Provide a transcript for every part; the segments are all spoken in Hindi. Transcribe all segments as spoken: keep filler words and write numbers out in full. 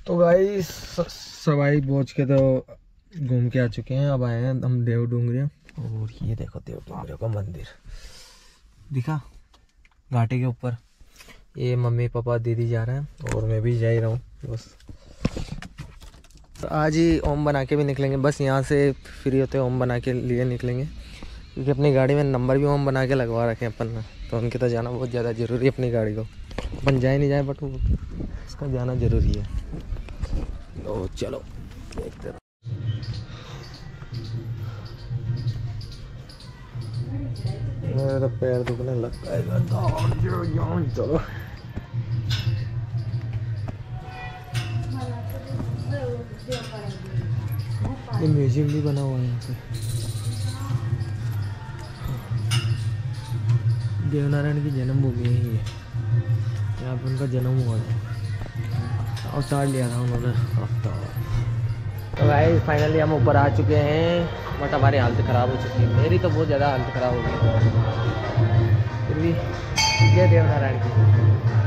तो भाई सवाई बोझ के तो घूम के आ चुके हैं। अब आए हैं हम देव डूंगरिया, और ये देखो देव डूंगरिया का मंदिर दिखा घाटी के ऊपर। ये मम्मी पापा दीदी जा रहे हैं और मैं भी जा ही रहा हूँ बस। तो आज ही ओम बना के भी निकलेंगे, बस यहाँ से फ्री होते ओम बना के लिए निकलेंगे, क्योंकि अपनी गाड़ी में नंबर भी ओम बना के लगवा रखे हैं अपन ने। तो उनके तो जाना बहुत ज़्यादा ज़रूरी है अपनी गाड़ी को। अपन जाए नहीं जाए बट वो उसका जाना ज़रूरी है। तो चलो देखते रहो। मेरा तो पैर दुखने लग गया। चलो ये म्यूजियम भी बना हुआ है यहाँ पे। देवनारायण की जन्मभूमि है ये, यहाँ पे उनका जन्म हुआ था, अवतार लिया था उन्होंने अवतार। तो भाई फाइनली हम ऊपर आ चुके हैं, बट हमारी हालत ख़राब हो चुकी है। मेरी तो बहुत ज़्यादा हालत ख़राब हो गई, फिर भी जय देवनारायण की।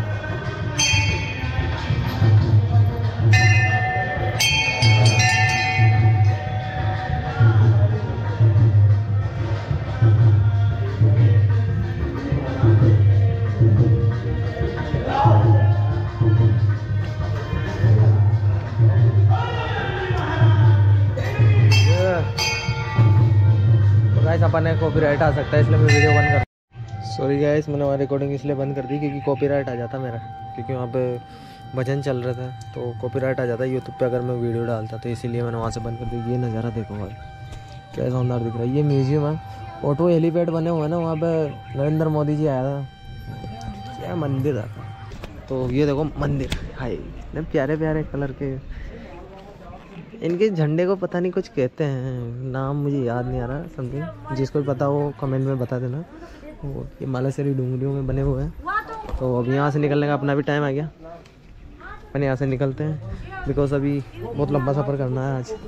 गाइस अपन ने कॉपीराइट आ सकता है, इसलिए मैं वीडियो बंद कर। सॉरी गाइस, मैंने वहाँ रिकॉर्डिंग इसलिए बंद कर दी क्योंकि कॉपीराइट आ जाता मेरा, क्योंकि वहाँ पे भजन चल रहा था तो कॉपीराइट आ जाता है यूट्यूब पे अगर मैं वीडियो डालता, तो इसीलिए मैंने वहाँ से बंद कर दी। ये नज़ारा देखो भाई क्या शानदार दिख रहा है। ये म्यूजियम है, ऑटो हेलीपैड बने हुए हैं ना, वहाँ पर नरेंद्र मोदी जी आया था, क्या मंदिर था। तो ये देखो मंदिर हाय, इतने प्यारे प्यारे कलर के। इनके झंडे को पता नहीं कुछ कहते हैं, नाम मुझे याद नहीं आ रहा समथिंग, जिसको पता हो कमेंट में बता देना। वो ये मालासरी डूंगरियों में बने हुए हैं। तो अब यहाँ से निकलने का अपना भी टाइम आ गया, अपन यहाँ से निकलते हैं बिकॉज अभी बहुत लंबा सफ़र करना है आज।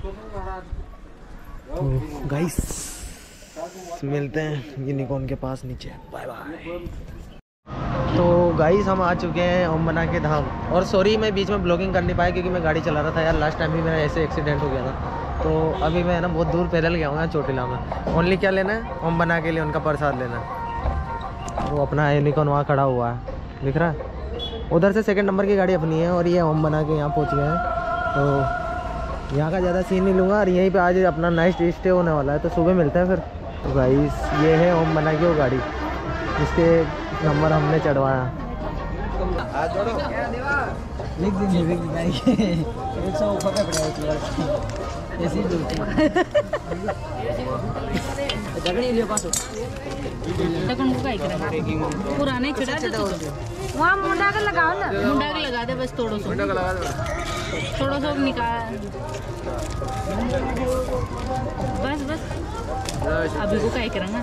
तो गाइस मिलते हैं यूनिकॉर्न के पास नीचे, बाय बाय। तो गाइस हम आ चुके हैं ओम बना के धाम। और सॉरी मैं बीच में ब्लॉगिंग कर नहीं पाया क्योंकि मैं गाड़ी चला रहा था यार। लास्ट टाइम भी मेरा ऐसे एक्सीडेंट हो गया था। तो अभी मैं ना बहुत दूर पैदल गया हूँ यहाँ चोटिला में। ओनली क्या लेना है, ओम बना के लिए उनका प्रसाद लेना है। वो अपना यूनिकॉर्न वहाँ खड़ा हुआ है दिख रहा है, उधर से सेकंड नंबर की गाड़ी अपनी है। और ये ओम बना के यहाँ पहुँच गए हैं। तो यहाँ का ज़्यादा सीन नहीं लूँगा, और यहीं पर आज अपना नाइट स्टे होने वाला है, तो सुबह मिलते हैं फिर। तो गाइस ये है ओम बना की वो गाड़ी जिसके नंबर हमने चढ़वाया। पुराने वहाँ मुंडा का लगाओ ना, मुंडा का लगा दे बस, थोड़ा सा थोड़ा सा निकाल बस बस। अभी को क्या करेंगे।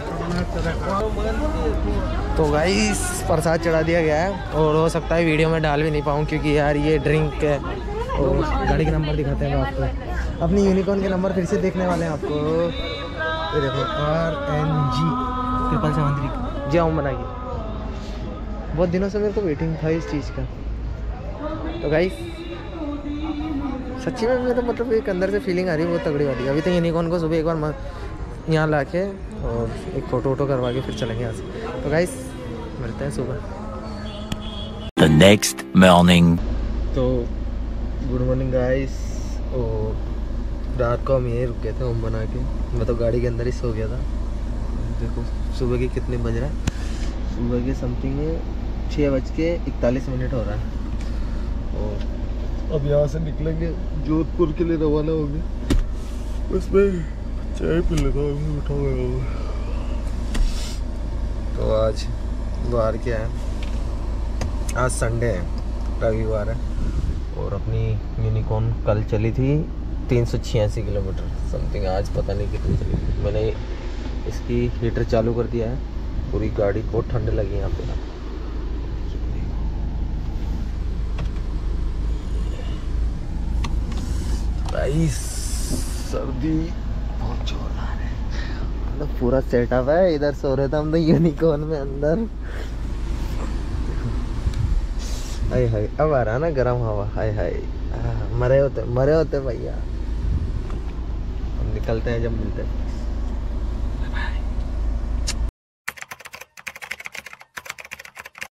तो गाइस प्रसाद चढ़ा दिया गया है, और हो सकता है वीडियो में डाल भी नहीं पाऊँ क्योंकि यार ये ड्रिंक है। और गाड़ी के नंबर दिखाते हैं आपको, अपनी यूनिकॉर्न के नंबर फिर से देखने वाले हैं आपको। ये देखो R N G triple seven three जय ओम बनाएगी। बहुत दिनों से मेरे को वेटिंग था इस चीज़ का। तो गाइस सच्ची में मेरे तो मतलब एक अंदर से फीलिंग आ रही है बहुत तगड़ी वाली। अभी तो यूनिकॉर्न को सुबह एक बार यहाँ ला के और एक फ़ोटो वोटो करवा के फिर चलेंगे यहाँ से। तो गाइस मिलते हैं सुबह। The next morning. तो गुड मॉर्निंग गाइस। और रात को हम यहीं रुके थे ओम बना के, मैं तो गाड़ी के अंदर ही सो गया था। देखो सुबह के कितने बज रहा है, सुबह के समथिंग छः बज के इकतालीस मिनट हो रहा है। और अब यहाँ से निकलेंगे, जोधपुर के लिए रवाना होंगे। उसमें चाय पी लेता हूँ, उठा हुआ। तो आज द्वार क्या है, आज संडे है, रविवार है। और अपनी यूनिकॉर्न कल चली थी तीन सौ छियासी किलोमीटर समथिंग, आज पता नहीं कितनी चली थी। मैंने इसकी हीटर चालू कर दिया है, पूरी गाड़ी को ठंड लगी यहाँ पे। भाई सर्दी बहुत जोरदार है, मतलब पूरा सेटअप है। इधर सो रहे थे हम तो यूनिकॉर्न में अंदर। हाय हाय अब आ रहा ना गर्म हवा। हाय हाय मरे होते मरे होते भैया। हम निकलते हैं जब मिलते हैं।